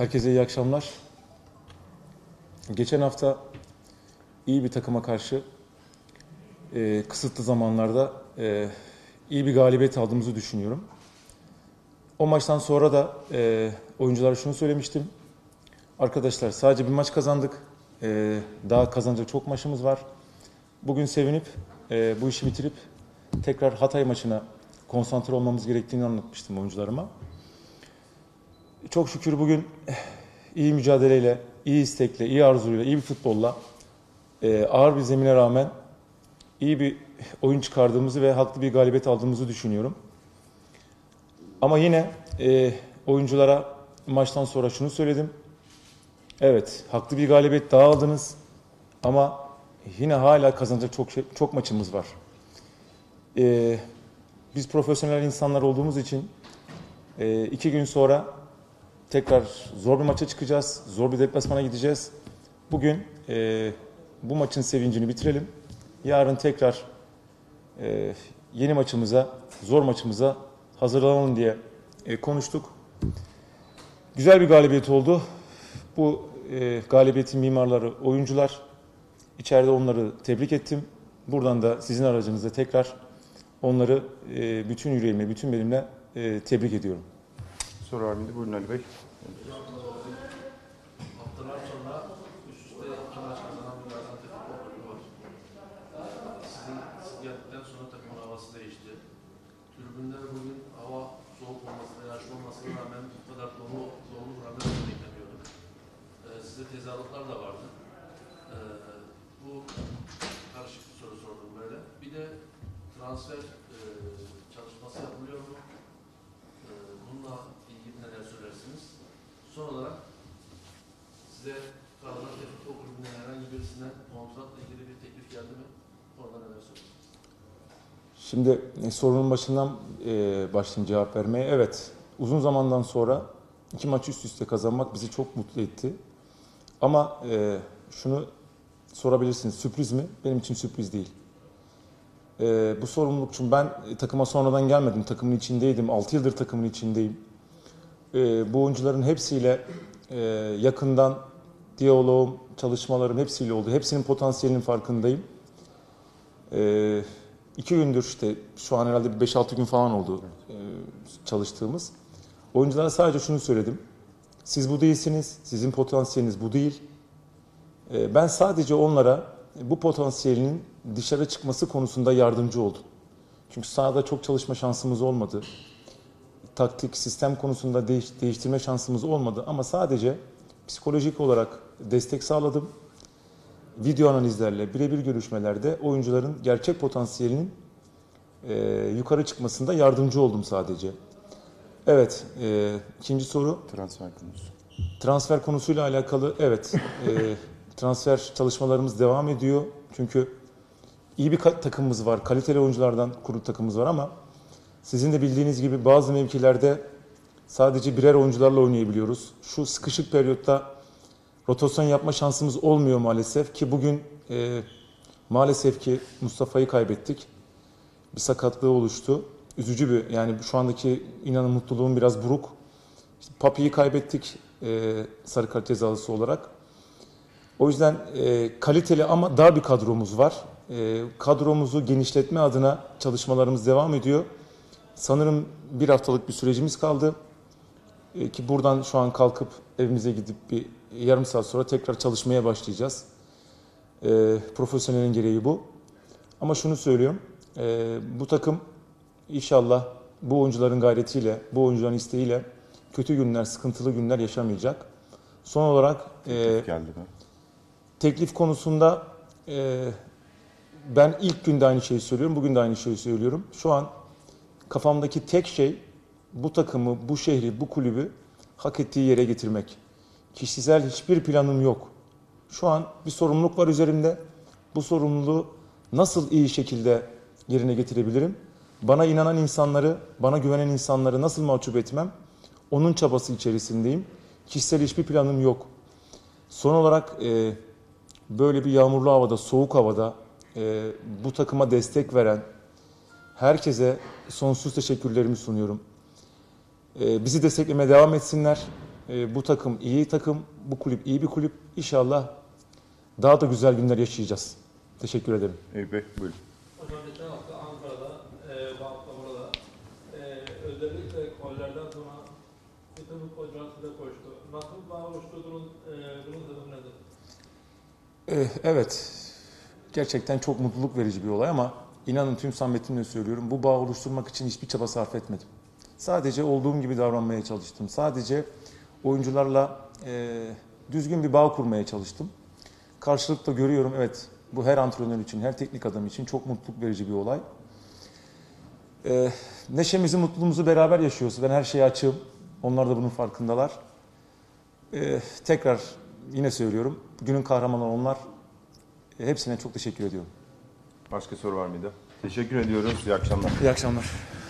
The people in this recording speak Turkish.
Herkese iyi akşamlar. Geçen hafta iyi bir takıma karşı kısıtlı zamanlarda iyi bir galibiyet aldığımızı düşünüyorum. O maçtan sonra da oyunculara şunu söylemiştim. Arkadaşlar sadece bir maç kazandık. Daha kazanacak çok maçımız var. Bugün sevinip bu işi bitirip tekrar Hatay maçına konsantre olmamız gerektiğini anlatmıştım oyuncularıma. Çok şükür bugün iyi mücadeleyle, iyi istekle, iyi arzuyla, iyi bir futbolla ağır bir zemine rağmen iyi bir oyun çıkardığımızı ve haklı bir galibiyet aldığımızı düşünüyorum. Ama yine oyunculara maçtan sonra şunu söyledim. Evet, haklı bir galibiyet daha aldınız ama yine hala kazanacak çok maçımız var. Biz profesyonel insanlar olduğumuz için 2 gün sonra tekrar zor bir maça çıkacağız, zor bir deplasmana gideceğiz. Bugün bu maçın sevincini bitirelim. Yarın tekrar yeni maçımıza, zor maçımıza hazırlanalım diye konuştuk. Güzel bir galibiyet oldu. Bu galibiyetin mimarları oyuncular. İçeride onları tebrik ettim. Buradan da sizin aracınızda tekrar onları bütün yüreğimle, bütün benimle tebrik ediyorum. Soru var mıydı? Buyurun Ali Bey. Haftalar sonra üst üste 2 maç kazanan bir Gaziantep futbol kulübü var. Siz geldikten sonra takımın havası değişti. Tribünler bugün hava soğuk olmasına, yağışlı olmasına rağmen bu kadar dolu buranın beklemiyorduk. Size tezahüratlar da vardı. Bu karışık bir soru sordum böyle. Bir de transfer çalışması yapılıyor mu? Bununla ilgili neler söylersiniz? Son olarak size Gaziantep Futbol Kulübü'nün herhangi birisinden kontratla ilgili bir teklif geldi mi? Orada neler söylersiniz? Şimdi sorunun başından başlayayım cevap vermeye. Evet, uzun zamandan sonra 2 maç üst üste kazanmak bizi çok mutlu etti. Ama şunu sorabilirsiniz, sürpriz mi? Benim için sürpriz değil. Bu sorumluluk için ben takıma sonradan gelmedim, takımın içindeydim, 6 yıldır takımın içindeyim. Bu oyuncuların hepsiyle yakından diyaloğum, çalışmalarım hepsiyle oldu. Hepsinin potansiyelinin farkındayım. 2 gündür işte şu an herhalde 5-6 gün falan oldu çalıştığımız. Oyunculara sadece şunu söyledim. Siz bu değilsiniz, sizin potansiyeliniz bu değil. Ben sadece onlara bu potansiyelinin dışarı çıkması konusunda yardımcı oldum. Çünkü sahada çok çalışma şansımız olmadı. Taktik, sistem konusunda değiştirme şansımız olmadı. Ama sadece psikolojik olarak destek sağladım. Video analizlerle, birebir görüşmelerde oyuncuların gerçek potansiyelinin yukarı çıkmasında yardımcı oldum sadece. Evet, ikinci soru. Transfer konusu. Transfer konusuyla alakalı, evet, transfer çalışmalarımız devam ediyor. Çünkü iyi bir takımımız var, kaliteli oyunculardan kurulu takımımız var ama sizin de bildiğiniz gibi bazı mevkilerde sadece birer oyuncularla oynayabiliyoruz. Şu sıkışık periyotta rotasyon yapma şansımız olmuyor maalesef ki bugün maalesef ki Mustafa'yı kaybettik. Bir sakatlığı oluştu. Üzücü bir, yani şu andaki inanın mutluluğum biraz buruk. İşte Papi'yi kaybettik sarı kart cezalısı olarak. O yüzden kaliteli ama dar bir kadromuz var. Kadromuzu genişletme adına çalışmalarımız devam ediyor. Sanırım 1 haftalık bir sürecimiz kaldı. Ki buradan şu an kalkıp evimize gidip bir yarım saat sonra tekrar çalışmaya başlayacağız. Profesyonelin gereği bu. Ama şunu söylüyorum. Bu takım inşallah bu oyuncuların gayretiyle, bu oyuncuların isteğiyle kötü günler, sıkıntılı günler yaşamayacak. Son olarak Geldi mi? teklif konusunda ben ilk günde aynı şeyi söylüyorum, bugün de aynı şeyi söylüyorum. Şu an kafamdaki tek şey bu takımı, bu şehri, bu kulübü hak ettiği yere getirmek. Kişisel hiçbir planım yok. Şu an bir sorumluluk var üzerimde. Bu sorumluluğu nasıl iyi şekilde yerine getirebilirim? Bana inanan insanları, bana güvenen insanları nasıl mahcup etmem? Onun çabası içerisindeyim. Kişisel hiçbir planım yok. Son olarak böyle bir yağmurlu havada, soğuk havada bu takıma destek veren herkese sonsuz teşekkürlerimi sunuyorum. Bizi desteklemeye devam etsinler. Bu takım iyi takım, bu kulüp iyi bir kulüp. İnşallah daha da güzel günler yaşayacağız. Teşekkür ederim. Eyüp Bey, buyurun. Hocam geçen hafta Ankara'da, bu hafta burada. Özellikle gollerden sonra bütün futbolcular size koştu. Nasıl bağ oluşturduğunuz, bunun sebebi nedir? Evet, gerçekten çok mutluluk verici bir olay ama inanın tüm samimiyetimle söylüyorum, bu bağ oluşturmak için hiçbir çaba sarf etmedim. Sadece olduğum gibi davranmaya çalıştım. Sadece oyuncularla düzgün bir bağ kurmaya çalıştım. Karşılıklı görüyorum, evet, bu her antrenör için, her teknik adam için çok mutluluk verici bir olay. Neşemizi, mutluluğumuzu beraber yaşıyoruz. Ben her şeye açığım. Onlar da bunun farkındalar. Tekrar yine söylüyorum, günün kahramanları onlar. Hepsine çok teşekkür ediyorum. Başka soru var mıydı? Teşekkür ediyoruz. İyi akşamlar. İyi akşamlar.